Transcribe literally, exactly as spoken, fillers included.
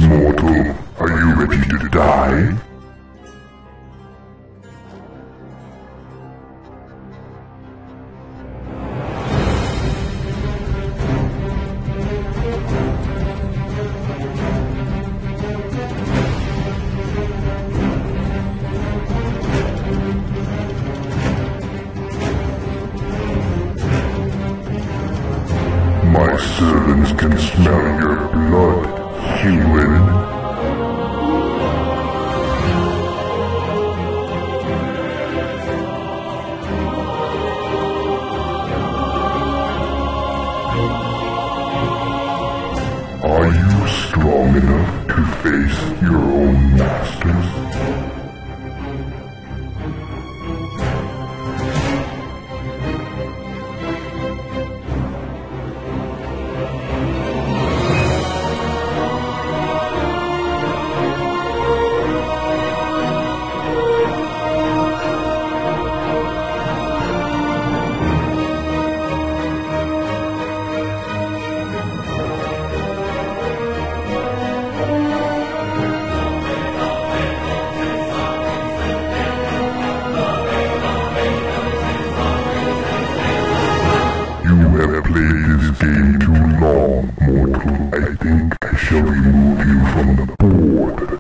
mortal. Are you ready to die? My servants can smell your blood, human. Are you strong enough to face your own masters?